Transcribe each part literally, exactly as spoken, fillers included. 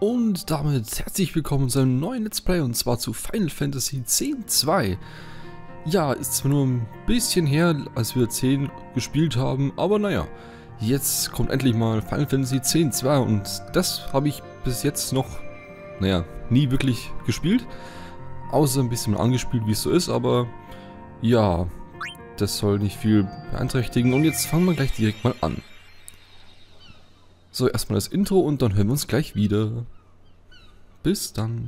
Und damit herzlich willkommen zu einem neuen Let's Play, und zwar zu Final Fantasy X zwei. Ja, ist zwar nur ein bisschen her, als wir zehn gespielt haben, aber naja, jetzt kommt endlich mal Final Fantasy X zwei und das habe ich bis jetzt noch, naja, nie wirklich gespielt. Außer ein bisschen angespielt, wie es so ist, aber ja, das soll nicht viel beeinträchtigen. Und jetzt fangen wir gleich direkt mal an. So, erstmal das Intro und dann hören wir uns gleich wieder. Bis dann.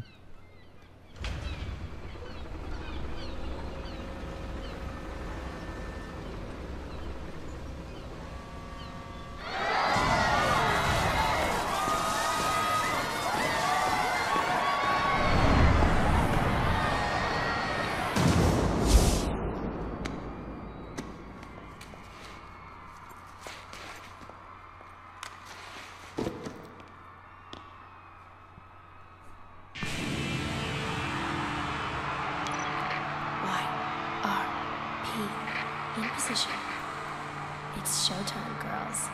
In position. It's showtime, girls.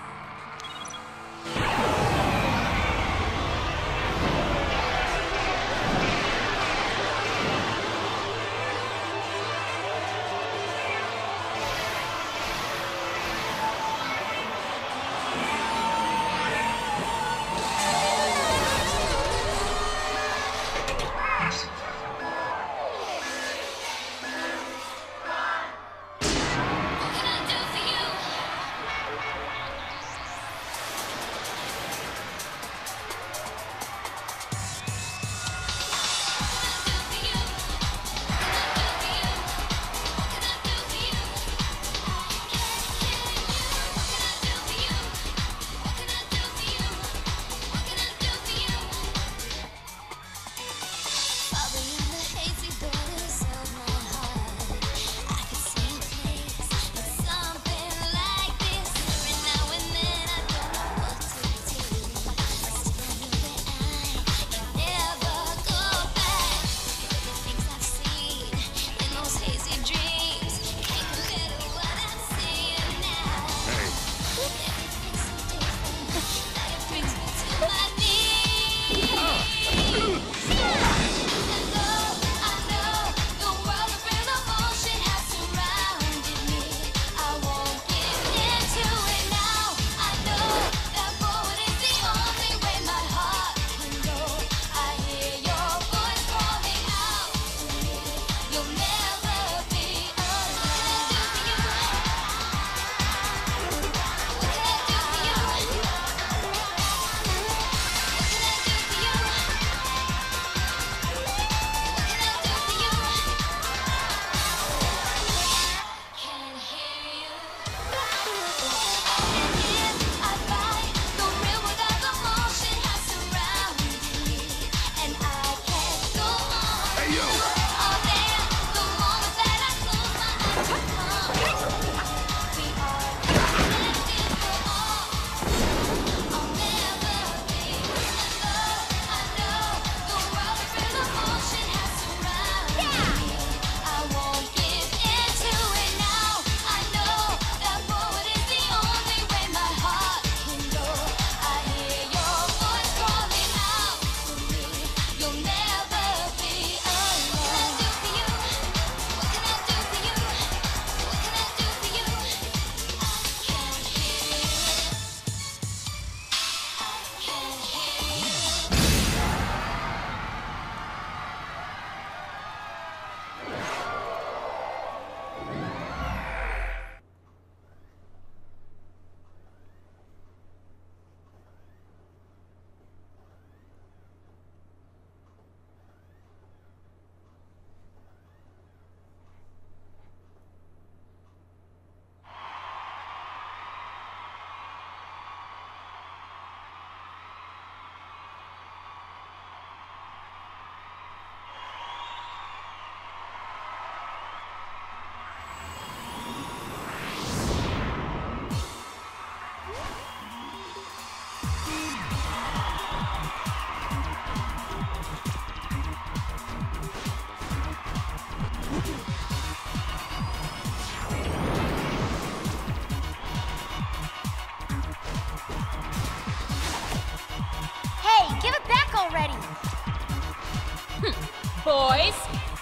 boys.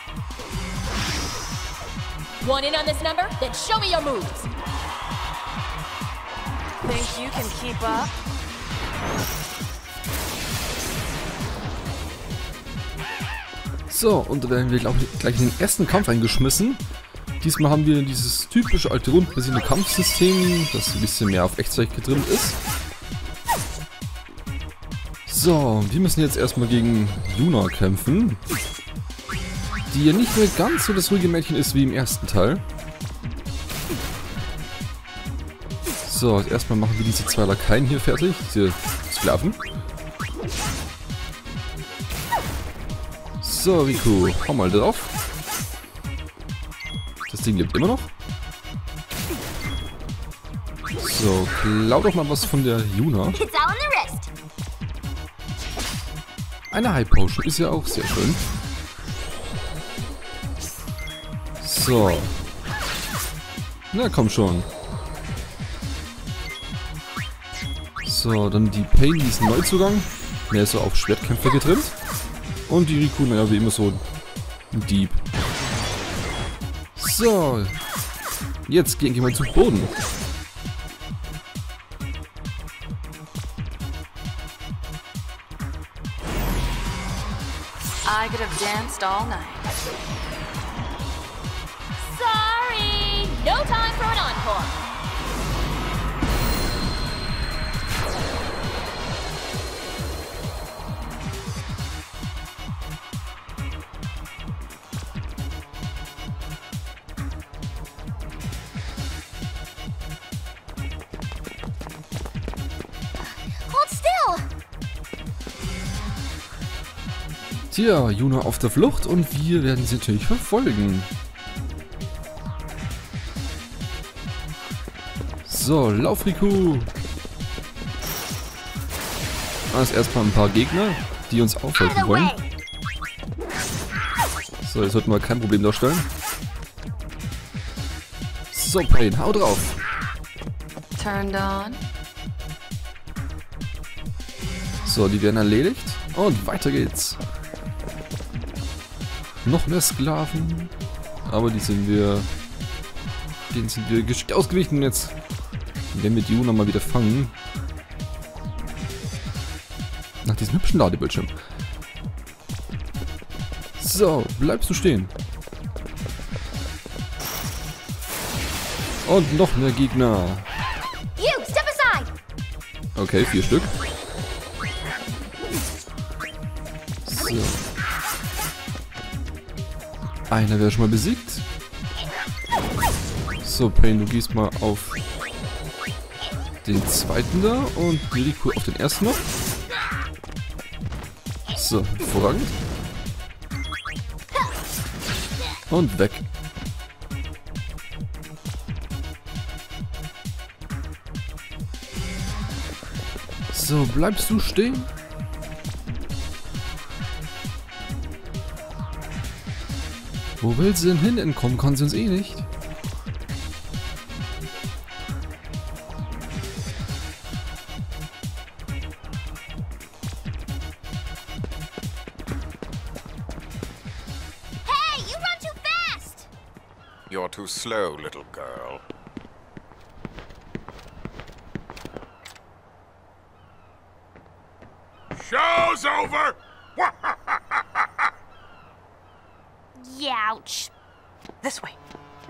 Want in on this number? Then show me your moves. Think you can keep up? So, und da werden wir glaub ich, gleich in den ersten Kampf eingeschmissen. Diesmal haben wir dieses typische alte rundbasierte Kampfsystem, das ein bisschen mehr auf Echtzeit getrimmt ist. So, wir müssen jetzt erstmal gegen Yuna kämpfen, die ja nicht mehr ganz so das ruhige Mädchen ist wie im ersten Teil. So, erstmal machen wir diese zwei Lakaien hier fertig, diese Sklaven. So, Riku, hau mal drauf. Das Ding lebt immer noch. So, klau doch mal was von der Yuna. Eine High Potion ist ja auch sehr schön. So. Na komm schon. So, dann die Pain, die ist ein Neuzugang. Mehr ist so auf Schwertkämpfer getrimmt. Und die Riku, naja, wie immer so ein Dieb. So. Jetzt gehen wir mal zu Boden. I could have danced all night. Sorry, no time for an encore. Tja, Yuna auf der Flucht und wir werden sie natürlich verfolgen. So, lauf Riku! Also erstmal ein paar Gegner, die uns aufhalten wollen. So, jetzt sollten wir kein Problem darstellen. So, Pain, hau drauf! Turned on. So, die werden erledigt und weiter geht's. Noch mehr Sklaven. Aber die sind wir... Denen sind wir geschickt ausgewichen und jetzt werden wir die Yuna mal wieder fangen. Nach diesem hübschen Ladebildschirm. So, bleibst du stehen. Und noch mehr Gegner. Okay, vier Stück. So. Einer wäre schon mal besiegt. So, Pain, du gehst mal auf den zweiten da und Riku auf den ersten noch. So, hervorragend. Und weg. So, bleibst du stehen? Wo will sie denn hin? Entkommen kann sie uns eh nicht. Hey, you run too fast! You're too slow, little girl. Show's over! Youch. This way.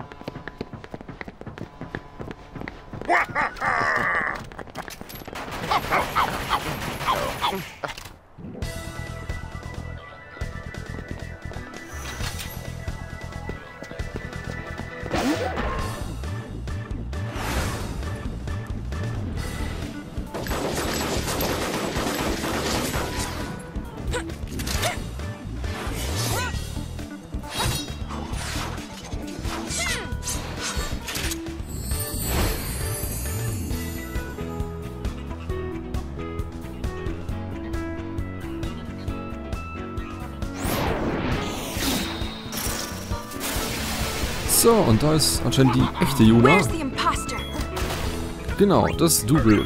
So, und da ist anscheinend die echte Yuna. Where's the imposter? Genau, das Double.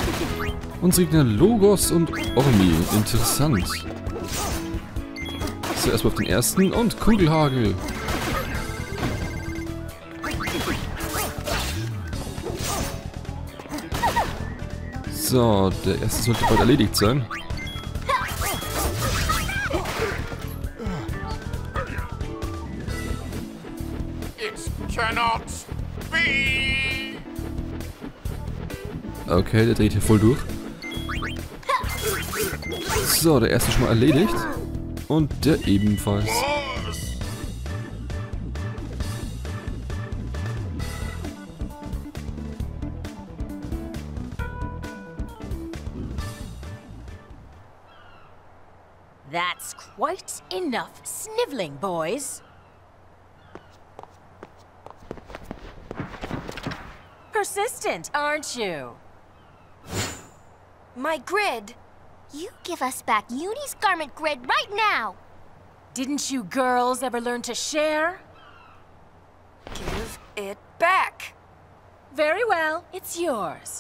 Unsere Gegner Logos und Ormi. Interessant. So, erstmal auf den ersten und Kugelhagel. So, der erste sollte bald erledigt sein. It cannot be! Okay, der dreht hier voll durch. So, der erste schon mal erledigt. Und der ebenfalls. That's quite enough sniveling, boys. Persistent, aren't you? My grid. You give us back Uni's garment grid right now! Didn't you girls ever learn to share? Give it back. Very well, it's yours.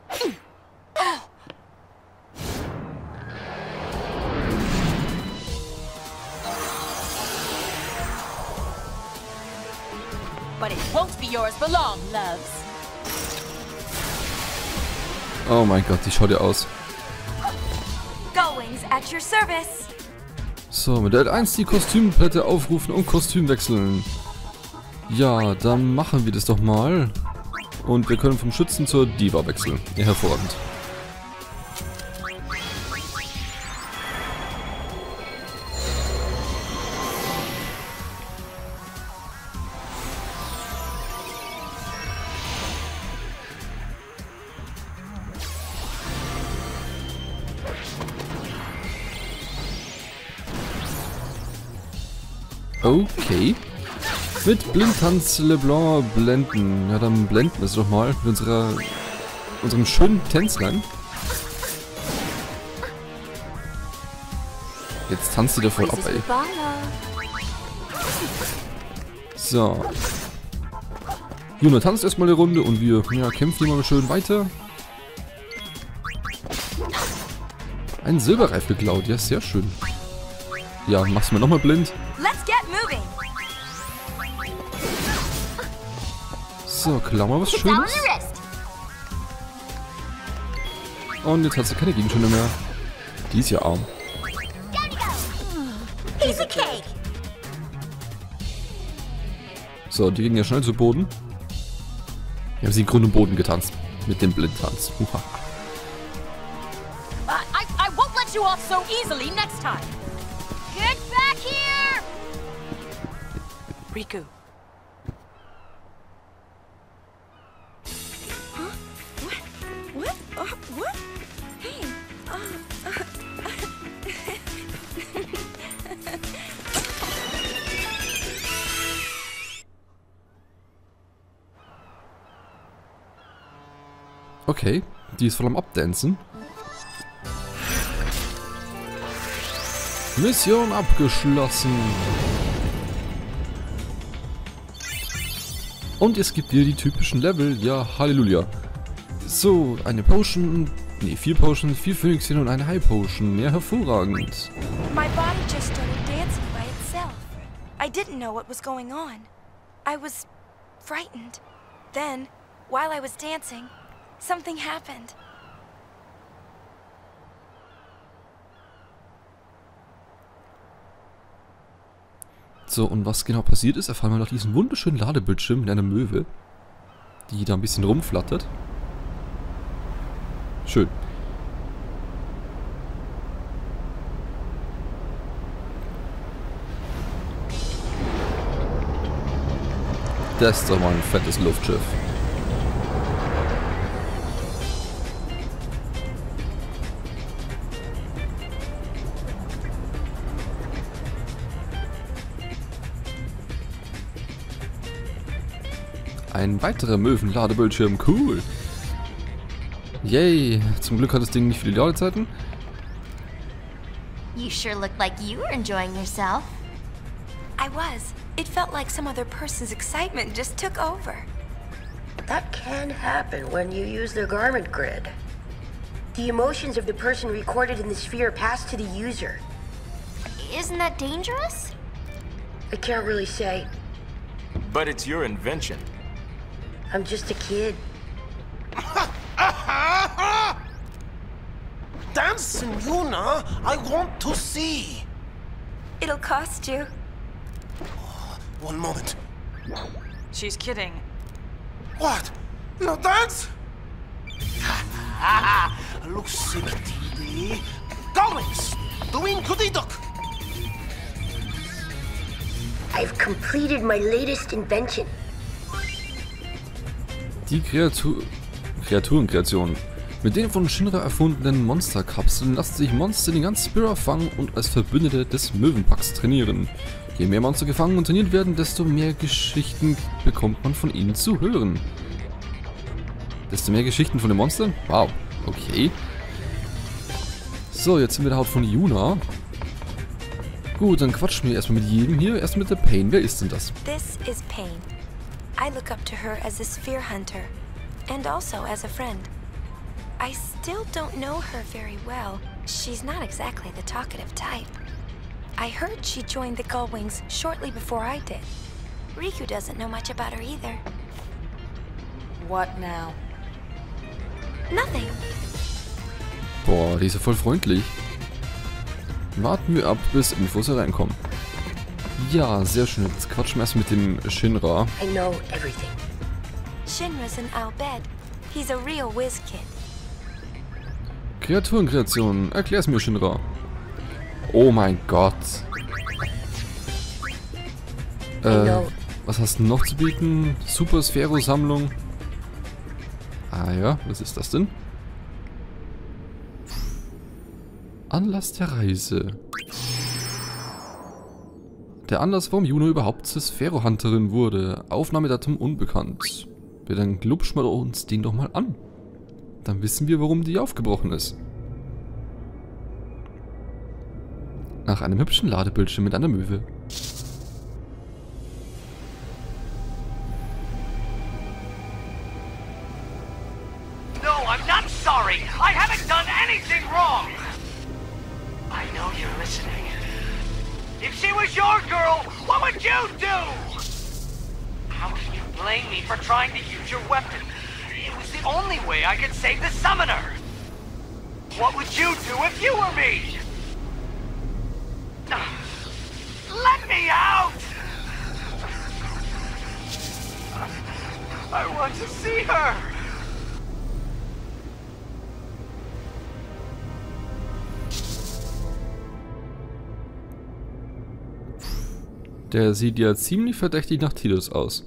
But it won't be yours for long, loves. Oh mein Gott, die schaut ja aus. Gullwings at your service. So, mit L eins die Kostümplatte aufrufen und Kostüm wechseln. Ja, dann machen wir das doch mal. Und wir können vom Schützen zur Diva wechseln. Ja, hervorragend. Okay. Mit Blindtanz LeBlanc blenden. Ja, dann blenden wir es doch mal mit unserer, unserem schönen Tänzlein. Jetzt tanzt sie da voll ab, ey. So. Juna tanzt erstmal eine Runde und wir ja, kämpfen immer schön weiter. Ein Silberreif geklaut, ja, sehr schön. Ja, mach's mir nochmal blind. Let's get moving. So, klar mal was Schönes. Und jetzt hat sie keine Gegenstände mehr. Die ist ja arm. So, die ging ja schnell zu Boden. Wir haben sie in Grund und Boden getanzt. Mit dem Blindtanz. I, I, I won't let you off so easily next time. Get back here! Riku. Huh? What? What? Uh, what? Hey. Uh, uh, Okay, die ist voll am Abdancen. Mission abgeschlossen. Und es gibt wieder die typischen Level. Ja, Halleluja. So, eine Potion. Ne, vier Potions, vier Phönixchen und eine High Potion. Ja, hervorragend. my body just started dancing by itself. I didn't know what was going on. I was frightened. Then, while I was dancing, something happened. So, und was genau passiert ist, erfahren wir nach diesem wunderschönen Ladebildschirm mit einer Möwe, die da ein bisschen rumflattert. Schön. Das ist doch mal ein fettes Luftschiff. Ein weiterer Möwen-Ladebildschirm, cool. Yay, zum Glück hat das Ding nicht viele Ladezeiten. You sure look like you were enjoying yourself. I was. It felt like some other person's excitement just took over. That can happen when you use the garment grid. The emotions of the person recorded in the sphere pass to the user. Isn't that dangerous? I can't really say. But it's your invention. I'm just a kid. Dance, Yuna! I want to see! It'll cost you. One moment. She's kidding. What? No dance? Lucidity. Goings! Doing Kudidok! I've completed my latest invention. Die Kreatur Kreaturenkreation. Mit den von Shinra erfundenen Monsterkapseln lassen sich Monster in die ganze Spira fangen und als Verbündete des Möwenpacks trainieren. Je mehr Monster gefangen und trainiert werden, desto mehr Geschichten bekommt man von ihnen zu hören. Desto mehr Geschichten von den Monstern? Wow, okay. So, jetzt sind wir der Haut von Yuna. Gut, dann quatschen wir erstmal mit jedem hier. Erst mit der Pain. Wer ist denn das? This is Pain. I look up to her as a sphere hunter, and also as a friend. I still don't know her very well. She's not exactly the talkative type. I heard she joined the Gullwings shortly before I did. Riku doesn't know much about her either. What now? Nothing. Boah, die ist ja voll freundlich. Warten wir ab, bis Infos hereinkommen. Ja, sehr schön. Jetzt quatschen wir erst mit dem Shinra. I know everything. Shinra's in Al Bhed. He's a real whiz kid. Kreaturenkreation. Erklär's mir, Shinra. Oh mein Gott. Äh, was hast du noch zu bieten? Super Sphero-Sammlung. Ah ja, was ist das denn? Anlass der Reise. Der Anlass, warum Yuna überhaupt zur Sphero-Hunterin wurde. Aufnahmedatum unbekannt. Ja, dann glubschen wir uns den doch mal an. Dann wissen wir, warum die aufgebrochen ist. Nach einem hübschen Ladebildschirm mit einer Möwe. No, I'm not sorry. I haven't done anything wrong. I know you're listening. If she was your girl, what would you do? How can you blame me for trying to use your weapon? It was the only way I could save the summoner. What would you do if you were me? Let me out! I want to see her! Der sieht ja ziemlich verdächtig nach Tidus aus.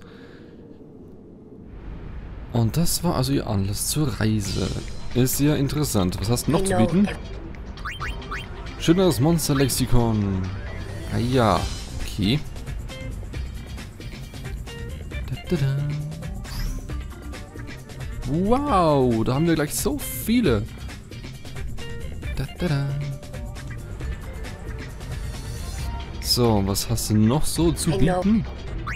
Und das war also ihr Anlass zur Reise. Ist sehr interessant. Was hast du noch zu bieten? Schöneres Monsterlexikon. Ah ja, okay. Da, da, da. Wow, da haben wir gleich so viele. Da, da, da. So, was hast du noch so zu bieten?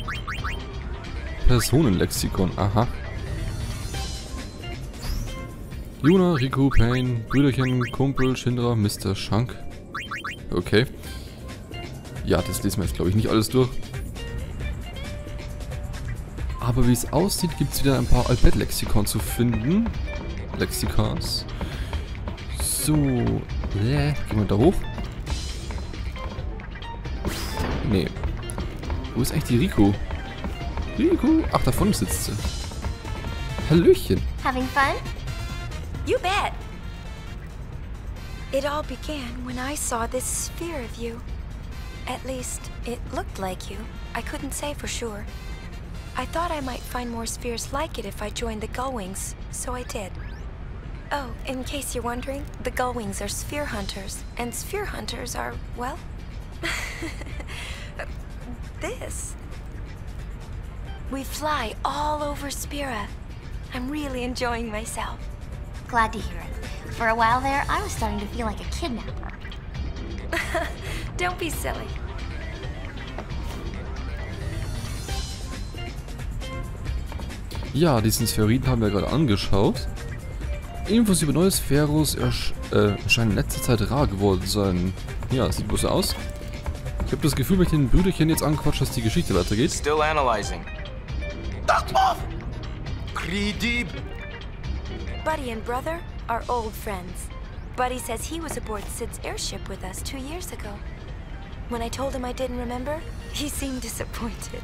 Personenlexikon, aha. Yuna, Riku, Pain, Brüderchen, Kumpel, Shinra, Mister Shank. Okay. Ja, das lesen wir jetzt, glaube ich, nicht alles durch. Aber wie es aussieht, gibt es wieder ein paar Al Bhed Lexikon zu finden. Lexikons. So. Äh, gehen wir da hoch? Nee. Wo ist eigentlich die Riku? Riku? Ach, da vorne sitzt sie. Hallöchen. Having fun? You bet. It all began when I saw this sphere of you. At least, it looked like you. I couldn't say for sure. I thought I might find more spheres like it if I joined the Gullwings, so I did. Oh, in case you're wondering, the Gullwings are sphere hunters, and sphere hunters are, well, this. We fly all over Spira. I'm really enjoying myself. Glad to hear it. For a while there, I was starting to feel like a kidnapper. Don't be silly. Ja, diesen Sphäriden haben wir gerade angeschaut. Infos über neue Spheros ersch äh, scheinen in letzter Zeit rar geworden zu sein. Ja, sieht bloß aus. Ich habe das Gefühl, wenn ich den Brüderchen jetzt anquatsche, dass die Geschichte weitergeht. Still analyzing. Buddy and brother are old friends. Buddy says he was aboard Sid's airship with us two years ago. When I told him I didn't remember, he seemed disappointed.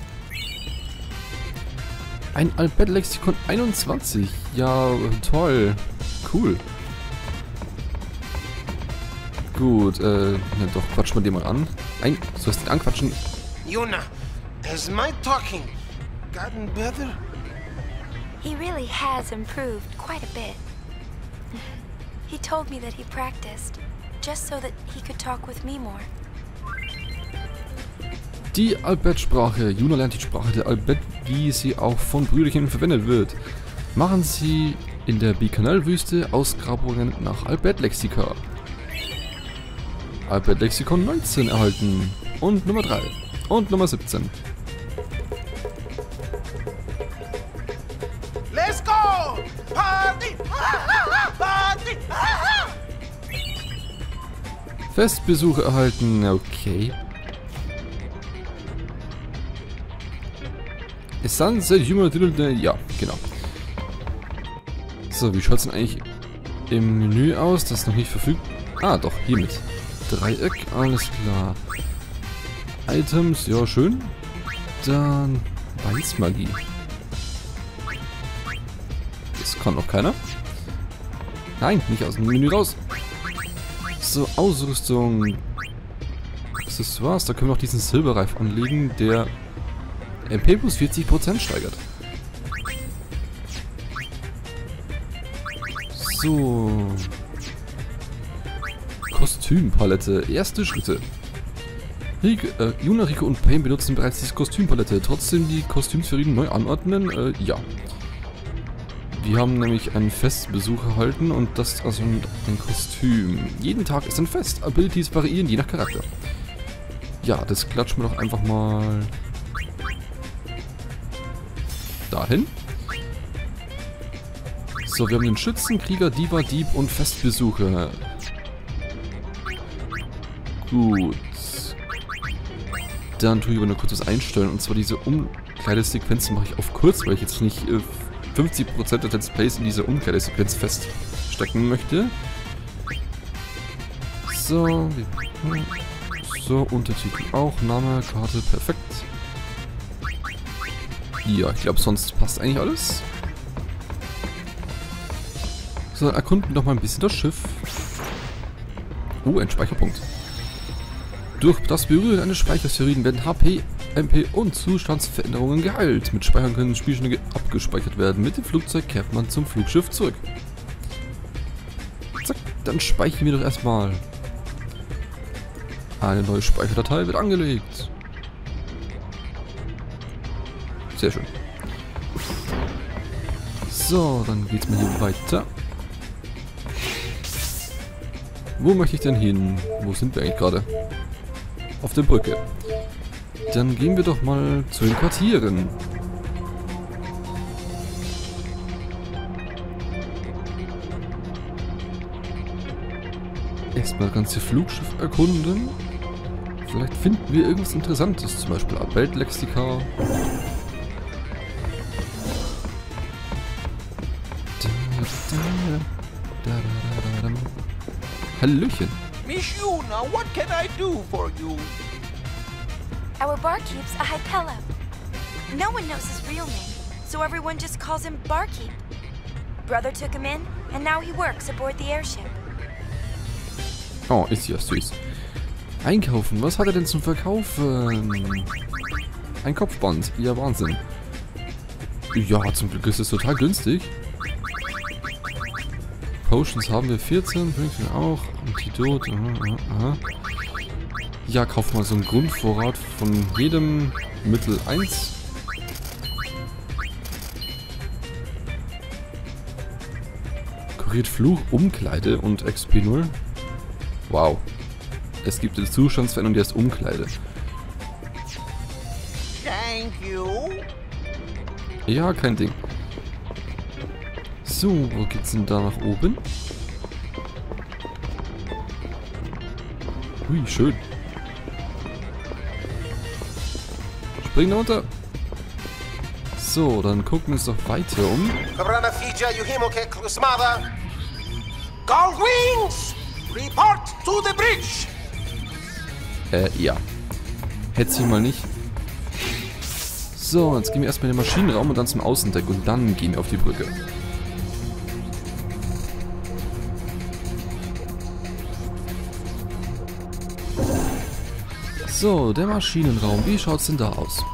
Ein Albert-Lexikon einundzwanzig. Ja, toll. Cool. Gut, äh, ja doch, quatsch mal den mal an. Ein, so hast du den anquatschen. Yuna, has my talking gotten better? He really has improved quite a bit. He told me that he practiced, just so that he could talk with me more. Die Albert-Sprache. Yuna lernt die Sprache der Albert, wie sie auch von Brüderchen verwendet wird. Machen Sie in der Bikanal-Wüste Ausgrabungen nach Albert-Lexika. Albert-Lexikon neunzehn erhalten. Und Nummer drei. Und Nummer siebzehn. Let's go! Party! Party! Festbesuche erhalten. Okay. Sunset Humor, ja, genau. So, wie schaut es denn eigentlich im Menü aus? Das ist noch nicht verfügbar. Ah, doch, hiermit. Dreieck, alles klar. Items, ja, schön. Dann Weißmagie. Das kann noch keiner. Nein, nicht aus dem Menü raus. So, Ausrüstung. Accessoires, da können wir noch diesen Silberreif anlegen, der M P plus vierzig Prozent steigert. So. Kostümpalette. Erste Schritte. Rico, äh, Yuna, Rico und Pain benutzen bereits diese Kostümpalette. Trotzdem die Kostümsphären neu anordnen? Äh, ja. Wir haben nämlich einen Festbesuch erhalten und das ist also ein, ein Kostüm. Jeden Tag ist ein Fest. Abilities variieren je nach Charakter. Ja, das klatschen wir doch einfach mal dahin. So, wir haben den Schützen, Krieger, Diva, Dieb und Festbesucher. Gut. Dann tue ich aber nur kurz was einstellen. Und zwar diese Umkleidesequenzen mache ich auf kurz, weil ich jetzt nicht äh, fünfzig Prozent der Let's Plays in diese Umkleidesequenz feststecken möchte. So. So, Untertitel auch. Name, Karte, perfekt. Ja, ich glaube, sonst passt eigentlich alles. So, erkunden doch mal ein bisschen das Schiff. Oh, ein Speicherpunkt. Durch das Berühren eines Speichersphären werden H P, M P und Zustandsveränderungen geheilt. Mit Speichern können Spielstände abgespeichert werden. Mit dem Flugzeug kehrt man zum Flugschiff zurück. Zack, dann speichern wir doch erstmal. Eine neue Speicherdatei wird angelegt. Sehr schön. So, dann geht's mal hier weiter. Wo möchte ich denn hin? Wo sind wir eigentlich gerade? Auf der Brücke. Dann gehen wir doch mal zu den Quartieren. Erstmal das ganze Flugschiff erkunden. Vielleicht finden wir irgendwas Interessantes. Zum Beispiel Albert-Lexika. Hallöchen. Miss Yuna, what can I do for you? Our barkeep's a Hypella. No one knows his real name, so everyone just calls him Barkeep. Brother took him in, and now he works aboard the airship. Oh, ist ja süß. Einkaufen, was hat er denn zum Verkaufen? Ein Kopfband, ja Wahnsinn. Ja, zum Glück ist es total günstig. Potions haben wir vierzehn, Pünktchen auch, Antidot, aha, aha, aha. Ja, kauf mal so einen Grundvorrat von jedem Mittel eins. Kuriert Fluch, Umkleide und X P null. Wow. Es gibt eine Zustandsveränderung, die heißt Umkleide. Thank you. Ja, kein Ding. So, wo geht's denn da nach oben? Hui, schön. Bring ihn runter. So, dann gucken wir uns doch weiter um. Gullwings! Report to the bridge! Äh, ja. Hätte sie mal nicht. So, jetzt gehen wir erstmal in den Maschinenraum und dann zum Außendeck und dann gehen wir auf die Brücke. So, der Maschinenraum. Wie schaut's denn da aus?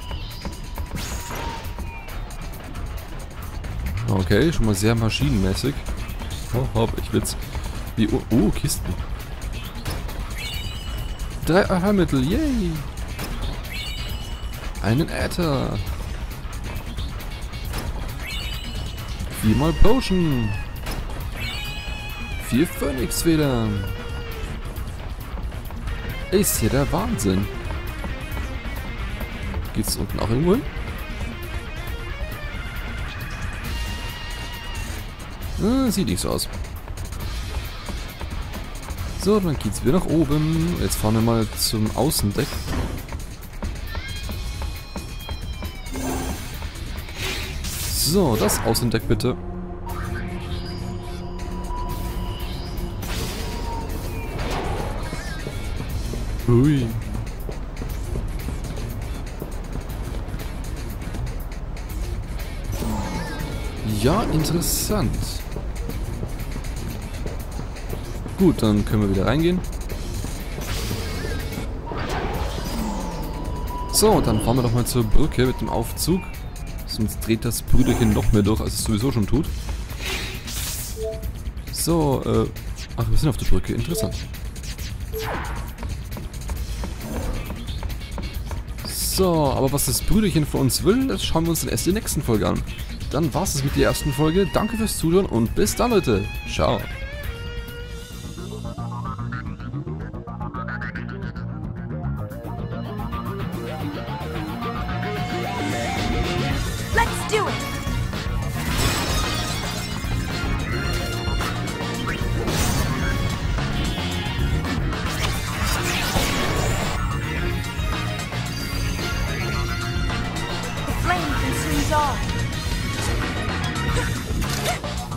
Okay, schon mal sehr maschinenmäßig. Oh, hopp, ich will's. Wie, oh, oh, Kisten. Drei Heilmittel, yay! Einen Äther. Viermal Potion. Vier Phönixfedern. Ist ja der Wahnsinn. Geht's unten auch irgendwo hin? Ah, sieht nicht so aus. So, dann geht's wieder nach oben. Jetzt fahren wir mal zum Außendeck. So, das Außendeck bitte. Hui. Ja, interessant. Gut, dann können wir wieder reingehen. So, dann fahren wir doch mal zur Brücke mit dem Aufzug. Sonst dreht das Brüderchen noch mehr durch, als es sowieso schon tut. So, äh... Ach, wir sind auf der Brücke. Interessant. So, aber was das Brüderchen von uns will, das schauen wir uns dann erst in der nächsten Folge an. Dann war's es mit der ersten Folge. Danke fürs Zuhören und bis dann, Leute. Ciao. Let's do it! The flame consumes all.